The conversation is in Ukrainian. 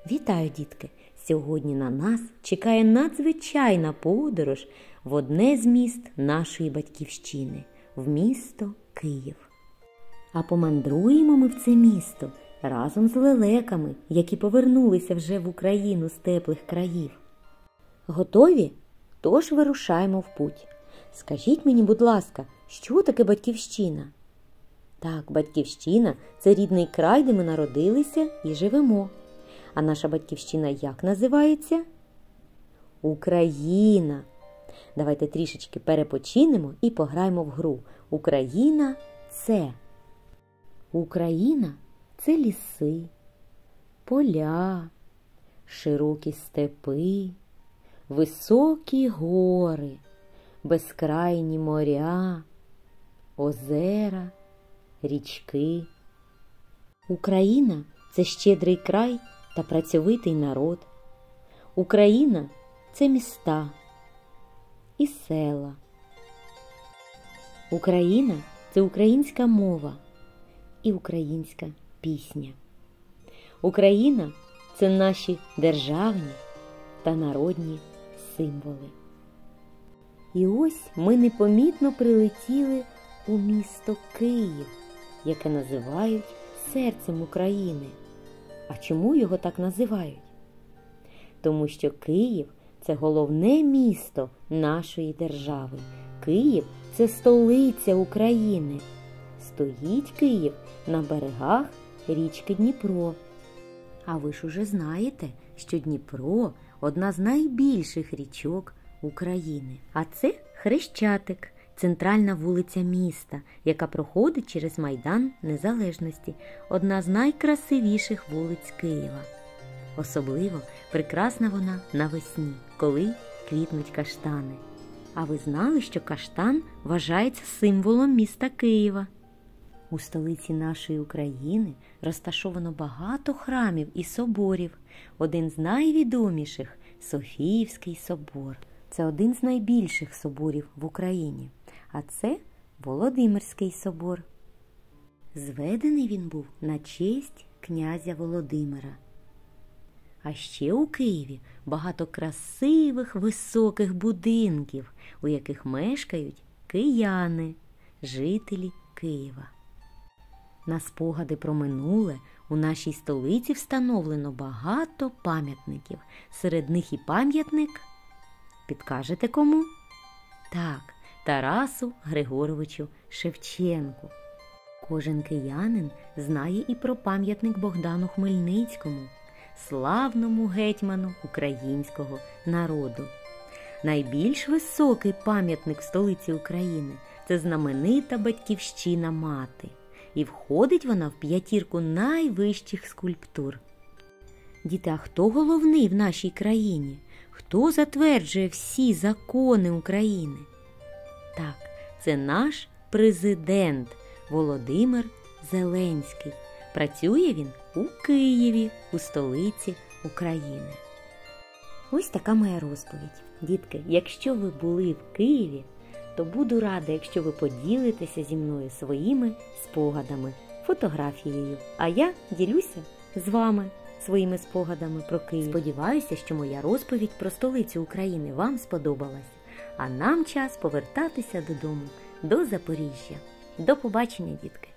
Вітаю, дітки! Сьогодні на нас чекає надзвичайна подорож в одне з міст нашої батьківщини – в місто Київ. А помандруємо ми в це місто разом з лелеками, які повернулися вже в Україну з теплих країв. Готові? Тож вирушаємо в путь. Скажіть мені, будь ласка, що таке батьківщина? Так, батьківщина – це рідний край, де ми народилися і живемо. А наша батьківщина як називається? Україна. Давайте трішечки перепочинемо і пограємо в гру. Україна – це. Україна – це ліси, поля, широкі степи, високі гори, безкрайні моря, озера, річки. Україна – це щедрий край та працьовитий народ. Україна – це міста і села. Україна – це українська мова і українська пісня. Україна – це наші державні та народні символи. І ось ми непомітно прилетіли у місто Київ, яке називають серцем України. А чому його так називають? Тому що Київ – це головне місто нашої держави. Київ – це столиця України. Стоїть Київ на берегах річки Дніпро. А ви ж уже знаєте, що Дніпро – одна з найбільших річок України. А це Хрещатик – центральна вулиця міста, яка проходить через Майдан Незалежності, одна з найкрасивіших вулиць Києва. Особливо прекрасна вона навесні, коли квітнуть каштани. А ви знали, що каштан вважається символом міста Києва? У столиці нашої України розташовано багато храмів і соборів. Один з найвідоміших – Софіївський собор. Це один з найбільших соборів в Україні. А це Володимирський собор. Зведений він був на честь князя Володимира. А ще у Києві багато красивих високих будинків, у яких мешкають кияни, жителі Києва. На спогади про минуле у нашій столиці встановлено багато пам'ятників. Серед них і пам'ятник, підкажете кому? Так, Тарасу Григоровичу Шевченку. Кожен киянин знає і про пам'ятник Богдану Хмельницькому, славному гетьману українського народу. Найбільш високий пам'ятник в столиці України – це знаменита батьківщина мати. І входить вона в п'ятірку найвищих скульптур. Діти, а хто головний в нашій країні? Хто затверджує всі закони України? Так, це наш президент Володимир Зеленський. Працює він у Києві, у столиці України. Ось така моя розповідь. Дітки, якщо ви були в Києві, то буду рада, якщо ви поділитеся зі мною своїми спогадами, фотографією. А я ділюся з вами своїми спогадами про Київ. Сподіваюся, що моя розповідь про столицю України вам сподобалась. А нам час повертатися додому, до Запоріжжя. До побачення, дітки!